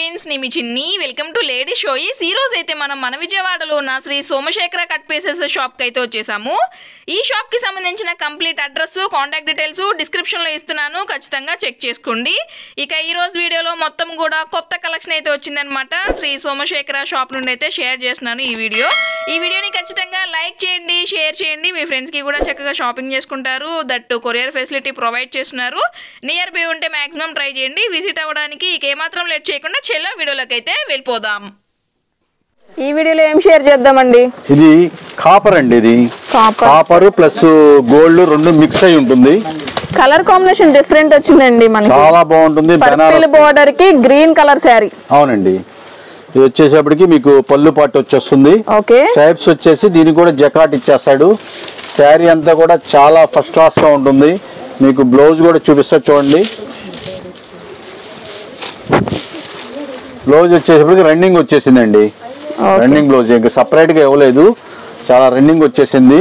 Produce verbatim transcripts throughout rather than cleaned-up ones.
Friends, నేను మీ చిన్ని. వెల్కమ్ టు లేడీ షోయిస్. ఈ రోజు అయితే మనం మన విజయవాడలో ఉన్న శ్రీ సోమశేఖర కట్ పీసెస్ షాప్కి అయితే వచ్చేసాము. ఈ షాప్కి సంబంధించిన కంప్లీట్ అడ్రస్, కాంటాక్ట్ డీటెయిల్స్ డిస్క్రిప్షన్లో ఇస్తున్నాను, ఖచ్చితంగా చెక్ చేసుకోండి. ఇక ఈ రోజు వీడియోలో మొత్తం కూడా కొత్త కలెక్షన్ అయితే వచ్చిందనమాట. శ్రీ సోమశేఖర షాప్ నుండి అయితే షేర్ చేస్తున్నాను ఈ వీడియో. ఈ వీడియోని ఖచ్చితంగా లైక్ చేయండి, షేర్ చేయండి. మీ ఫ్రెండ్స్కి కూడా చక్కగా షాపింగ్ చేసుకుంటారు. దట్టు కొరియర్ ఫెసిలిటీ ప్రొవైడ్ చేస్తున్నారు. నియర్ బై ఉంటే మాక్సిమం ట్రై చేయండి విజిట్ అవ్వడానికి. ఇక ఏమాత్రం లేట్ చేయకుండా చెల్లో వీడియోలోకి అయితే వెళ్ళిపోదాం. ఈ వీడియోలో ఏం షేర్ చేద్దామండి? ఇది కాపర్ అండి. ఇది కాపర్ ప్లస్ గోల్డ్ రెండు మిక్స్ అయి ఉంటుంది. కలర్ కాంబినేషన్ డిఫరెంట్ వచ్చిందండి మనకి, చాలా బాగుంటుంది. పర్పుల్ బోర్డర్ కి గ్రీన్ కలర్ శారీ. అవునండి. ఇది వచ్చేసేపటికి మీకు పళ్ళు పాటు వచ్చేస్తుంది. ఓకే, స్ట్రైప్స్ వచ్చేసి దీనికి కూడా జకాట్ ఇచ్చేస్తాడు. శారీ అంతా కూడా చాలా ఫస్ట్ క్లాస్ గా ఉంటుంది. మీకు బ్లౌజ్ కూడా చూపిస్తా చూడండి. బ్లౌజ్ వచ్చేసరికి రన్నింగ్ వచ్చేసిందండి. రన్నింగ్ బ్లౌజ్ ఇంకా సపరేట్ గా ఇవ్వలేదు, చాలా రన్నింగ్ వచ్చేసింది.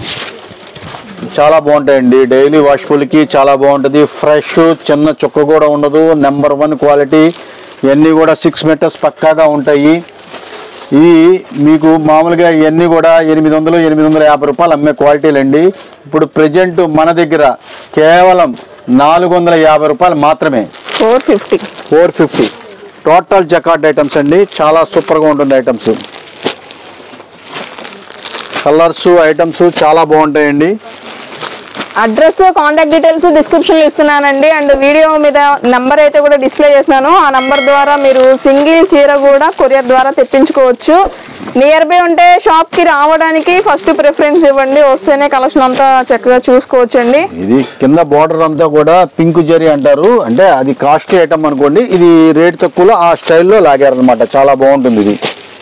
చాలా బాగుంటాయండి. డైలీ వాష్ఫుల్ కి చాలా బాగుంటుంది. ఫ్రెష్, చిన్న చుక్క కూడా ఉండదు. Number one quality. ఇవన్నీ కూడా సిక్స్ మీటర్స్ పక్కాగా ఉంటాయి. ఈ మీకు మామూలుగా ఇవన్నీ కూడా ఎనిమిది వందలు ఎనిమిది వందల యాభై రూపాయలు అమ్మే క్వాలిటీలు అండి. ఇప్పుడు ప్రెజెంట్ మన దగ్గర కేవలం నాలుగు వందల యాభై రూపాయలు మాత్రమే. Four fifty four fifty total జకాట్ ఐటమ్స్ అండి. చాలా సూపర్గా ఉంటుంది ఐటమ్స్. కలర్స్ ఐటమ్స్ చాలా బాగుంటాయండి. అడ్రస్, కాంటాక్ట్ డీటెయిల్స్ డిస్క్రిప్షన్ లో ఇస్తున్నానండి. అండ్ వీడియో మీద నంబర్ అయితే కూడా డిస్ప్లే చేస్తున్నాను. ఆ నంబర్ ద్వారా మీరు సింగిల్ చీర కూడా కొరియర్ ద్వారా తెప్పించుకోవచ్చు. నియర్ బై ఉంటే షాప్ కి రావడానికి ఫస్ట్ ప్రిఫరెన్స్ ఇవ్వండి. వస్తేనే కలెక్షన్ అంతా చక్కగా చూసుకోవచ్చు అండి. ఇది కింద బార్డర్ అంతా కూడా పింక్ జరీ అంటారు, అంటే అది కాస్ట్లీ ఐటమ్ అనుకోండి. ఇది రేట్ తక్కువలో ఆ స్టైల్లో లాగారనమాట. చాలా బాగుంటుంది. ఇది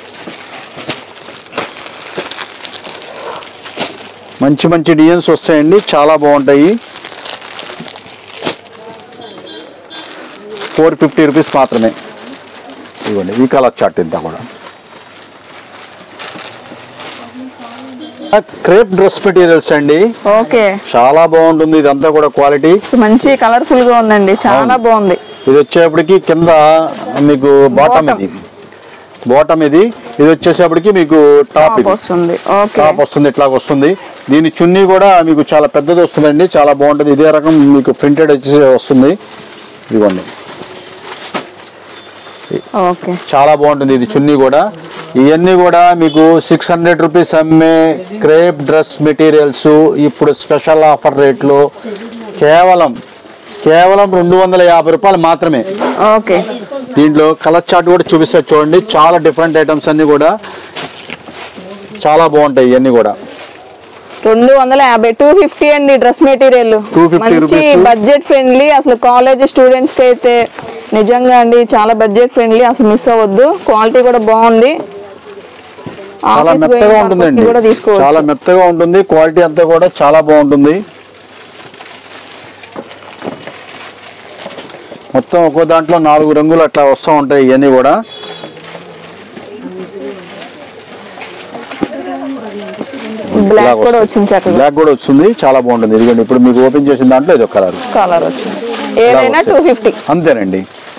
మంచి మంచి డిజైన్స్ వస్తాయండి, చాలా బాగుంటాయి. ఫోర్ ఫిఫ్టీ రూపీస్ మాత్రమే. ఇవ్వండి ఈ కలర్ చార్ట్ ఇంతా కూడా క్రేప్ డ్రెస్ మెటీరియల్స్ అండి. ఓకే, చాలా బాగుంటుంది. ఇదంతా కూడా క్వాలిటీ మంచి కలర్ఫుల్ గా ఉందండి, చాలా బాగుంది. ఇది వచ్చేప్పటికి కింద మీకు బాటమ్, ఇది బాటమ్. ఇది ఇది వచ్చేసేపటికి మీకు టాప్ వస్తుంది. టాప్ వస్తుంది, ఇట్లా వస్తుంది. దీని చున్నీ కూడా మీకు చాలా పెద్దది వస్తుందండి, చాలా బాగుంటుంది. ఇదే రకం మీకు ప్రింటెడ్ వచ్చేసి వస్తుంది. ఇదిగోండి, చాలా బాగుంటుంది. ఇది చున్నీ కూడా. ఇవన్నీ కూడా మీకు సిక్స్ హండ్రెడ్ రూపీస్ అమ్మే క్రేప్ డ్రెస్ మెటీరియల్స్ ఇప్పుడు స్పెషల్ ఆఫర్ రేట్లో కేవలం కేవలం రెండు వందల యాభై రూపాయలు మాత్రమే. ఓకే, దీంట్లో కలర్ చార్ట్ కూడా చూపిస్తా చూడండి. చాలా డిఫరెంట్ ఐటమ్స్ అన్ని కూడా చాలా బాగుంటాయి. ఇవన్నీ కూడా రెండు వందల యాభై టూ ఫిఫ్టీ అండి. డ్రెస్ మెటీరియల్ మంచి బడ్జెట్ ఫ్రెండ్లీ. అసలు కాలేజ్ స్టూడెంట్స్ కి అయితే నిజంగా అండి చాలా బడ్జెట్ ఫ్రెండ్లీ, అసలు మిస్ అవ్వద్దు. క్వాలిటీ కూడా బాగుంది, చాలా మెత్తగా ఉంటుందండి. చాలా మెత్తగా ఉంటుంది. క్వాలిటీ అంతా కూడా చాలా బాగుంటుంది. మొత్తం ఒక్కో దాంట్లో నాలుగు రంగులు అట్లా వస్తూ ఉంటాయి. ఇవన్నీ కూడా బ్లాక్ కూడా వచ్చింది, బ్లాక్ కూడా వస్తుంది, చాలా బాగుంటుంది. ఇదిగోండి ఇప్పుడు మీకు ఓపెన్ చేసిన దాంట్లో ఇది కలర్ కలర్ వచ్చింది. ఏదైనా టూ ఫిఫ్టీ అంతేనండి.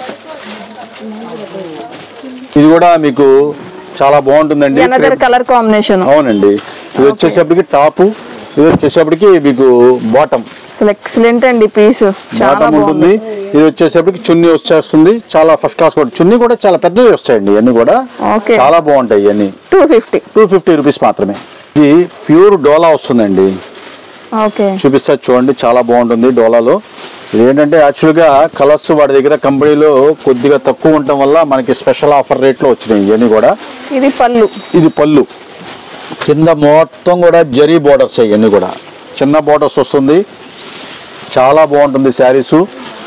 ఇది కూడా మీకు చాలా బాగుంటుందండి. Colour combination. అవునండి. ఇది వచ్చేసప్పటికి టాప్, ఇది వచ్చేసప్పటికి మీకు బాటమ్. ఎక్సలెంట్ అండి పీస్, బాటమ్ ఉంటుంది. ఇది వచ్చేసప్పటికి చున్నీ వచ్చేస్తుంది, చాలా ఫస్ట్ క్లాస్ కూడా. చున్నీ కూడా చాలా పెద్దవి వస్తాయండి. ఇవన్నీ కూడా చాలా బాగుంటాయి. ఇవన్నీ two fifty two fifty rupees మాత్రమే. ఇది ప్యూర్ డోలా వస్తుందండి. చూపిస్తా చూడండి, చాలా బాగుంటుంది డోలాలో. ఇది ఏంటంటే యాక్చువల్గా కలర్స్ వాడి దగ్గర కంపెనీలో కొద్దిగా తక్కువ ఉండటం వల్ల మనకి స్పెషల్ ఆఫర్ రేట్లో వచ్చినాయి ఇవన్నీ కూడా. ఇది పళ్ళు, ఇది పళ్ళు. కింద మొత్తం కూడా జరీ బోర్డర్స్ ఇవన్నీ కూడా చిన్న బోర్డర్స్ వస్తుంది. చాలా బాగుంటుంది శారీసు.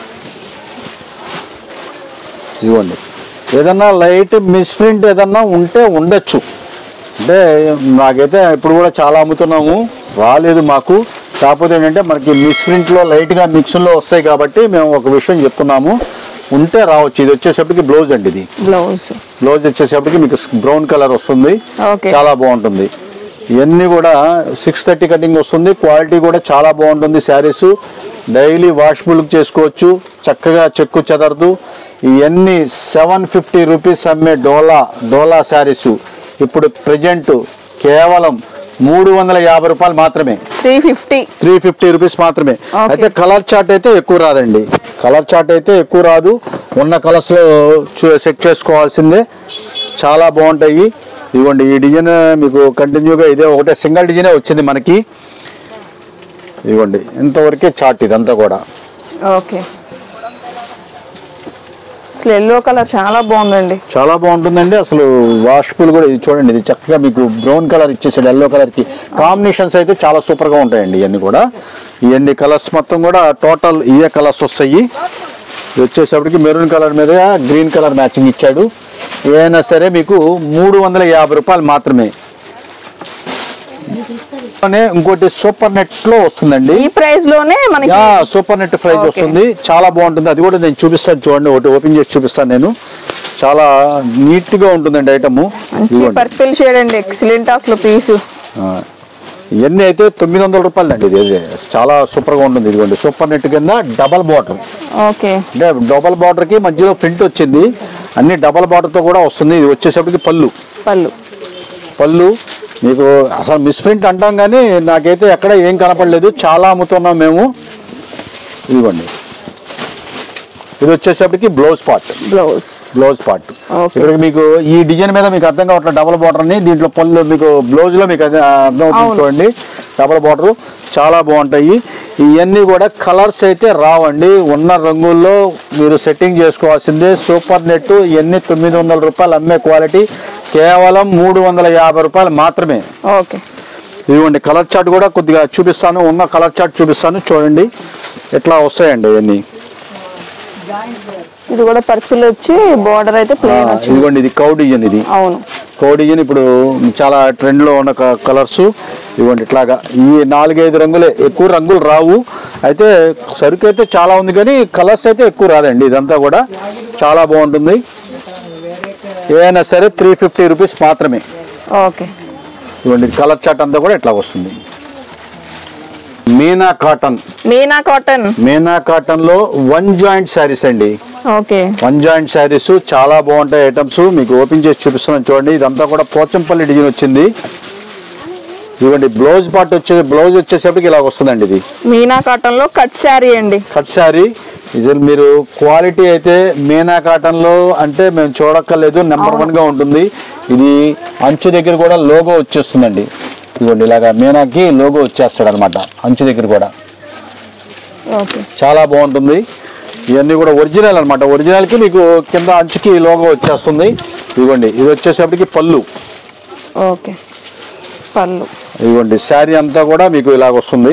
ఇవ్వండి, ఏదన్నా లైట్ మిస్ప్రింట్ ఏదన్నా ఉంటే ఉండొచ్చు. అంటే నాకైతే ఇప్పుడు కూడా చాలా అమ్ముతున్నాము, రాలేదు మాకు. కాకపోతే ఏంటంటే మనకి మిస్ప్రింట్లో లైట్గా మిక్స్లో వస్తాయి కాబట్టి మేము ఒక విషయం చెప్తున్నాము, ఉంటే రావచ్చు. ఇది వచ్చేసప్పటికి బ్లౌజ్ అండి. ఇది బ్లౌజ్ బ్లౌజ్ వచ్చేసప్పటికి మీకు బ్రౌన్ కలర్ వస్తుంది, చాలా బాగుంటుంది. ఇవన్నీ కూడా సిక్స్ థర్టీ కటింగ్ వస్తుంది. క్వాలిటీ కూడా చాలా బాగుంటుంది. శారీస్ డైలీ వాషబుల్ చేసుకోవచ్చు, చక్కగా చెక్కు చెదరదు. ఇవన్నీ సెవెన్ ఫిఫ్టీ రూపీస్ అమ్మే డోలా డోలా శారీస్ ఇప్పుడు ప్రజెంట్ కేవలం మూడు వందల యాభై రూపాయలు మాత్రమే. Three fifty three fifty rupees మాత్రమే. అయితే కలర్ చార్ట్ అయితే ఎక్కువ రాదండి, కలర్ చార్ట్ అయితే ఎక్కువ రాదు. ఉన్న కలర్స్ లో సెట్ చేసుకోవాల్సిందే, చాలా బాగుంటాయి. ఇదిగోండి ఈ డిజైన్ మీకు కంటిన్యూగా ఇదే ఒకటే సింగిల్ డిజైనే వచ్చింది మనకి. ఇదిగోండి ఇంతవరకే చార్ట్ ఇదంతా కూడా. ఓకే, అసలు ఎల్లో కలర్ చాలా బాగుందండి, చాలా బాగుంటుందండి. అసలు వాష్ఫుల్ కూడా ఇది చూడండి, ఇది చక్కగా మీకు బ్రౌన్ కలర్ ఇచ్చేసాడు ఎల్లో కలర్ కి. కాంబినేషన్స్ అయితే చాలా సూపర్ గా ఉంటాయండి ఇవన్నీ కూడా. ఇవన్నీ కలర్స్ మొత్తం కూడా టోటల్ ఇవే కలర్స్ వస్తాయి. ఇది వచ్చేసప్పటికి మెరూన్ కలర్ మీద గ్రీన్ కలర్ మ్యాచింగ్ ఇచ్చాడు. ఏదైనా సరే మీకు మూడు వందల యాభై రూపాయలు మాత్రమే. ఇంకోటి సూపర్ నెట్ లో వస్తుందండి, ఈ ప్రైస్ లోనే మనకి సూపర్ నెట్ ప్రైస్ వస్తుంది, చాలా బాగుంటుంది. అది కూడా నేను చూపిస్తాను చూడండి, ఒకటి ఓపెన్ చేసి చూపిస్తాను నేను. చాలా నీట్ గా ఉంటుందండి ఐటమ్. పర్పుల్ షేడ్ అండి, ఎక్సలెంట్ అసలు పీస్. ఇవన్నీ అయితే తొమ్మిది వందల రూపాయలు అండి. ఇది చాలా సూపర్ గా ఉంటుంది. ఇదిగోండి సూపర్ నెట్ కింద డబల్ బార్డర్. ఓకే, అంటే డబల్ బార్డర్ కి మధ్యలో ప్రింట్ వచ్చింది, అన్ని డబల్ బార్డర్ తో కూడా వస్తుంది. ఇది వచ్చేసప్పటికి పళ్ళు పళ్ళు పళ్ళు మీకు అసలు మిస్ప్రింట్ అంటాం కానీ నాకైతే ఎక్కడ ఏం కనపడలేదు, చాలా అమ్ముతున్నాం మేము. ఇదిగోండి ఇది వచ్చేసప్పటికి blouse part. Blouse blouse part ఇక్కడ మీకు ఈ డిజైన్ మీద మీకు అర్థం కావట్లేదు డబుల్ బార్డర్ అని. దీంట్లో పళ్ళు మీకు బ్లౌజ్ లో మీకు అర్థం అవుతుంది చూడండి, డబుల్ బార్డర్ చాలా బాగుంటాయి. ఇవన్నీ కూడా కలర్స్ అయితే రావండి, ఉన్న రంగుల్లో మీరు సెట్టింగ్ చేసుకోవాల్సిందే. సూపర్ నెట్ ఇవన్నీ తొమ్మిది వందల రూపాయలు అమ్మే క్వాలిటీ, కేవలం మూడు వందల యాభై రూపాయలు మాత్రమే. ఓకే, ఇదిగోండి కలర్ చార్ట్ కూడా కొద్దిగా చూపిస్తాను, ఉన్న కలర్ చార్ట్ చూపిస్తాను చూడండి ఎట్లా వస్తాయండి ఇవన్నీ. ఇది కూడా పర్పుల్ వచ్చి బోర్డర్ అయితే ప్లెయిన్ వచ్చింది. ఇదిగోండి ఇది కౌ డిజైన్. ఇది అవును కౌ డిజైన్ ఇప్పుడు చాలా ట్రెండ్ లో ఉన్న కలర్స్. ఇదిగోండి ఇట్లాగా ఈ నాలుగైదు రంగులే, ఎక్కువ రంగులు రావు. అయితే సరుకు అయితే చాలా ఉంది కానీ కలర్స్ అయితే ఎక్కువ రాదండి. ఇదంతా కూడా చాలా బాగుంటుంది. ఏదైనా సరే త్రీ ఫిఫ్టీ రూపీస్ మాత్రమే. ఓకే, ఇవ్వండి కలర్ చార్ట్ అంతా కూడా ఎట్లా వస్తుంది. Meena cotton. Meena cotton Meena cotton లో వన్ జాయింట్ శారీస్ అండి. ఓకే, వన్ జాయింట్ శారీస్ చాలా బాగుంటాయి ఐటమ్స్. మీకు ఓపెన్ చేసి చూపిస్తున్నాను చూడండి. ఇదంతా కూడా పోచంపల్లి డిజైన్ వచ్చింది. ఇవ్వండి బ్లౌజ్ పార్ట్ వచ్చే బ్లౌజ్ వచ్చేసరికి ఇలా వస్తుందండి. ఇది మీనా కాటన్ లో కట్ శారీ అండి. కట్ శారీ ఇది మీరు క్వాలిటీ అయితే మీనా కాటన్ లో అంటే మేము చూడక్కర్లేదు, నెంబర్ వన్ గా ఉంటుంది. ఇది అంచు దగ్గర కూడా లోగో వచ్చేస్తుందండి. ఇదిగోండి ఇలాగా మీనాకి లోగో వచ్చేస్తాడు అనమాట అంచు దగ్గర కూడా. చాలా బాగుంటుంది. ఇవన్నీ కూడా ఒరిజినల్ అనమాట. ఒరిజినల్ కి మీకు కింద అంచుకి లోగో వచ్చేస్తుంది. ఇదిగోండి ఇది వచ్చేసప్పటికి పళ్ళు. ఓకే, పళ్ళు. ఇదిగోండి శారీ అంతా కూడా మీకు ఇలాగ వస్తుంది.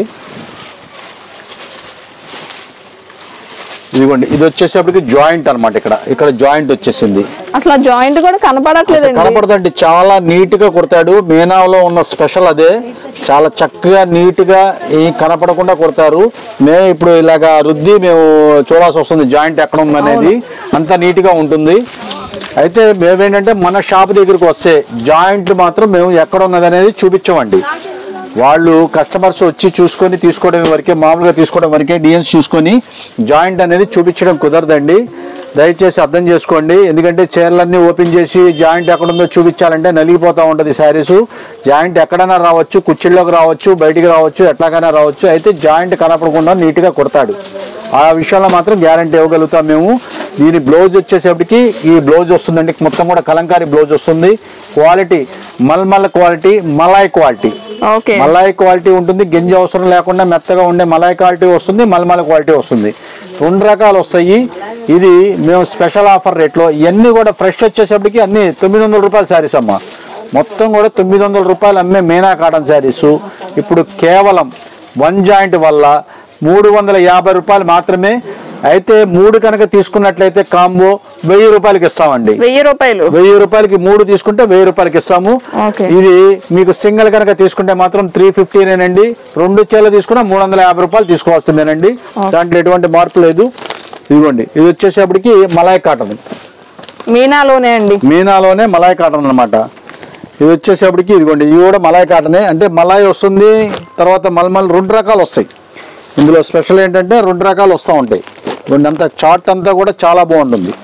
ఇదిగోండి ఇది వచ్చేసప్పటికి జాయింట్ అనమాట. ఇక్కడ ఇక్కడ జాయింట్ వచ్చేసింది. అసలు జాయింట్ కూడా కనపడట్లేదు, కనపడదండి. చాలా నీట్ గా కుడతాడు. మీనాలో ఉన్న స్పెషల్ అదే, చాలా చక్కగా నీట్ గా ఏం కనపడకుండా కుడతారు. మేము ఇప్పుడు ఇలాగా రుద్ది మేము చూడాల్సి వస్తుంది జాయింట్ ఎక్కడ ఉందనేది, అంత నీట్ గా ఉంటుంది. అయితే మేమేంటంటే మన షాప్ దగ్గరికి వస్తే జాయింట్లు మాత్రం మేము ఎక్కడ ఉన్నది అనేది చూపించమండి. వాళ్ళు కస్టమర్స్ వచ్చి చూసుకొని తీసుకోవడం వరకే, మామూలుగా తీసుకోవడం వరకే, డిజైన్స్ చూసుకొని జాయింట్ అనేది చూపించడం కుదరదండి. దయచేసి అర్థం చేసుకోండి. ఎందుకంటే చీరలన్నీ ఓపెన్ చేసి జాయింట్ ఎక్కడుందో చూపించాలంటే నలిగిపోతూ ఉంటుంది శారీస్. జాయింట్ ఎక్కడైనా రావచ్చు, కుర్చీల్లోకి రావచ్చు, బయటికి రావచ్చు, ఎట్లాగైనా రావచ్చు. అయితే జాయింట్ కనపడకుండా నీట్గా కుడతాడు. ఆ విషయంలో మాత్రం గ్యారంటీ ఇవ్వగలుగుతాం మేము. దీని బ్లౌజ్ వచ్చేసేపటికి ఈ బ్లౌజ్ వస్తుందండి, మొత్తం కూడా కలంకారీ బ్లౌజ్ వస్తుంది. క్వాలిటీ మల్మల్ క్వాలిటీ, మలాయ్ క్వాలిటీ. మలాయ్ క్వాలిటీ ఉంటుంది, గింజ అవసరం లేకుండా మెత్తగా ఉండే మలాయ్ క్వాలిటీ వస్తుంది, మల్మల్ క్వాలిటీ వస్తుంది. రెండు రకాలు వస్తాయి. ఇది మేము స్పెషల్ ఆఫర్ రేట్లో. ఇవన్నీ కూడా ఫ్రెష్ వచ్చేసప్పటికి అన్ని తొమ్మిది వందల రూపాయల శారీస్ అమ్మ. మొత్తం కూడా తొమ్మిది వందల రూపాయలు అమ్మే మీనా కాటన్ శారీస్ ఇప్పుడు కేవలం వన్ జాయింట్ వల్ల మూడు వందల యాభై రూపాయలు మాత్రమే. అయితే మూడు కనుక తీసుకున్నట్లయితే కాంబో వెయ్యి రూపాయలకి ఇస్తామండి. వెయ్యి రూపాయలు వెయ్యి రూపాయలకి మూడు తీసుకుంటే వెయ్యి రూపాయలకి ఇస్తాము. ఇది మీకు సింగిల్ కనుక తీసుకుంటే మాత్రం త్రీ ఫిఫ్టీనేనండి. రెండు చీరలు తీసుకున్నా మూడు వందల యాభై రూపాయలు తీసుకోవాల్సిందేనండి, దాంట్లో ఎటువంటి మార్పు లేదు. ఇదిగోండి ఇది వచ్చేసేపటికి మలాయ్ కాటన్, మీనాలోనే అండి, మీనాలోనే మలాయ్ కాటన్ అనమాట. ఇది వచ్చేసేపటికి ఇదిగోండి ఇవి కూడా మలాయ్ కాటనే. అంటే మలాయ్ వస్తుంది, తర్వాత మల్మల్ రెండు రకాలు వస్తాయి. ఇందులో స్పెషల్ ఏంటంటే రెండు రకాలు వస్తూ ఉంటాయి. రెండు అంతా చార్ట్ అంతా కూడా చాలా బాగుంటుంది.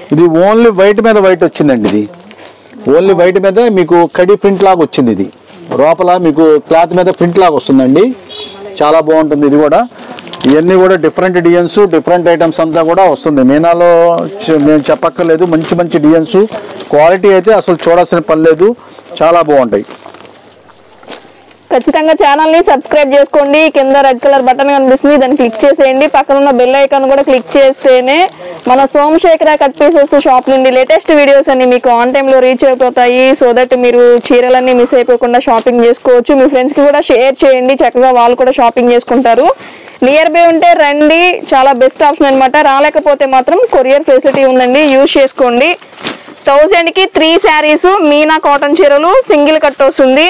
ఇది ఓన్లీ వైట్ మీద వైట్ వచ్చిందండి. ఇది ఓన్లీ వైట్ మీద మీకు కడి ప్రింట్ లాగా వచ్చింది. ఇది లోపల మీకు క్లాత్ మీద ప్రింట్ లాగా వస్తుందండి. చాలా బాగుంటుంది. ఇది కూడా ఇవన్నీ కూడా డిఫరెంట్ డిజైన్స్, డిఫరెంట్ ఐటమ్స్ అంతా కూడా వస్తుంది. మీనాలో నేను చెప్పక్కర్లేదు, మంచి మంచి డిజైన్స్, క్వాలిటీ అయితే అసలు చూడాల్సిన పని లేదు, చాలా బాగుంటాయి. ఖచ్చితంగా ఛానల్ ని సబ్స్క్రైబ్ చేసుకోండి. కింద రెడ్ కలర్ బటన్ కనిపిస్తుంది, దాన్ని క్లిక్ చేసేయండి. పక్కన ఉన్న బెల్ ఐకాన్ కూడా క్లిక్ చేస్తేనే మన సోమశేఖర కట్ పీసెస్ షాప్ నుండి లేటెస్ట్ వీడియోస్ అన్ని మీకు ఆన్ టైమ్ లో రీచ్ అయిపోతాయి. సో దట్ మీరు చీరలన్నీ మిస్ అయిపోకుండా షాపింగ్ చేసుకోవచ్చు. మీ ఫ్రెండ్స్ కి కూడా షేర్ చేయండి, చక్కగా వాళ్ళు కూడా షాపింగ్ చేసుకుంటారు. నియర్ బై ఉంటే రండి, చాలా బెస్ట్ ఆప్షన్ అనమాట. రాలేకపోతే మాత్రం కొరియర్ ఫెసిలిటీ ఉందండి, యూజ్ చేసుకోండి. థౌజండ్ కి త్రీ శారీస్ మీనా కాటన్ చీరలు సింగిల్ కట్ వస్తుంది.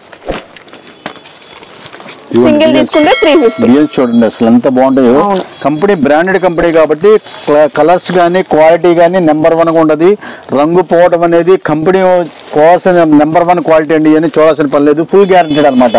సింగిల్ తీసుకుంటే త్రీ ఫిఫ్టీ. చూడండి అసలు ఎంత బాగుంటాయో. కంపెనీ బ్రాండెడ్ కంపెనీ కాబట్టి కలర్స్ కానీ క్వాలిటీ కానీ నెంబర్ వన్ గా ఉండదు. రంగు పోవడం అనేది కంపెనీ కోవాల్సిన నెంబర్ వన్ క్వాలిటీ అండి అని చూడాల్సిన పని లేదు, ఫుల్ గ్యారంటీడ్ అనమాట.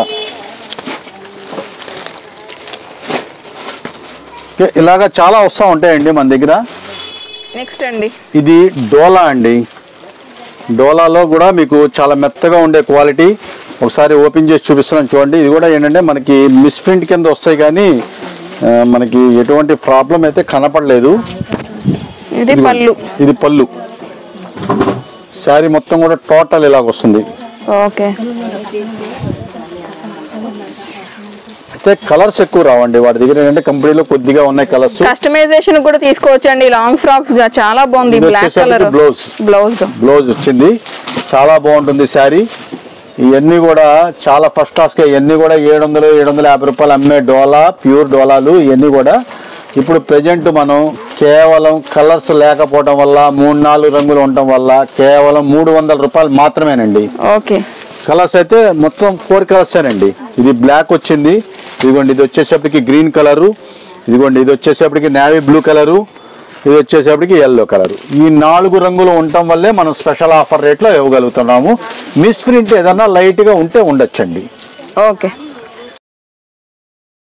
ఇలాగా చాలా వస్తూ ఉంటాయండి మన దగ్గర. నెక్స్ట్ అండి ఇది డోలా అండి. డోలాలో కూడా మీకు చాలా మెత్తగా ఉండే క్వాలిటీ. ఒకసారి ఓపెన్ చేసి చూపిస్తున్నాను చూడండి. ఇది కూడా ఏంటంటే మనకి మిస్ప్రింట్ కింద వస్తాయి కానీ మనకి ఎటువంటి ప్రాబ్లం అయితే కనపడలేదు. ఇది పళ్ళు, ఇది పళ్ళు. శారీ మొత్తం కూడా టోటల్ ఇలాగ వస్తుంది. ఓకే. అయితే కలర్స్ ఎక్కువ రావండి వాటి దగ్గర, ఏంటంటే కంపెనీలో కొద్దిగా ఉన్నాయి కలర్స్. కస్టమైజేషన్ కూడా తీసుకోవచ్చు అండి. లాంగ్ ఫ్రాక్స్ గా చాలా బాగుంది. Black colour blouse blouse blouse వచ్చింది, చాలా బాగుంటుంది శారీ. ఇవన్నీ కూడా చాలా ఫస్ట్ క్లాస్ గా, ఇవన్నీ కూడా ఏడు వందలు ఏడు వందల యాభై రూపాయలు అమ్మే డోలా, ప్యూర్ డోలాలు ఇవన్నీ కూడా ఇప్పుడు ప్రెజెంట్ మనం కేవలం కలర్స్ లేకపోవడం వల్ల, మూడు నాలుగు రంగులు ఉండటం వల్ల కేవలం మూడు వందల రూపాయలు మాత్రమేనండి. ఓకే. కలర్స్ అయితే మొత్తం ఫోర్ కలర్స్ అండి. ఇది బ్లాక్ వచ్చింది, ఇదిగోండి ఇది వచ్చేసప్పటికి గ్రీన్ కలరు, ఇదిగోండి ఇది వచ్చేసప్పటికి నేవీ బ్లూ కలరు, ఇది వచ్చేసప్పటికి ఎల్లో కలరు. ఈ నాలుగు రంగులు ఉండటం వల్లే మనం స్పెషల్ ఆఫర్ రేట్లో ఇవ్వగలుగుతున్నాము. మిస్ ప్రింట్ ఏదన్నా లైట్గా ఉంటే ఉండొచ్చండి. ఓకే.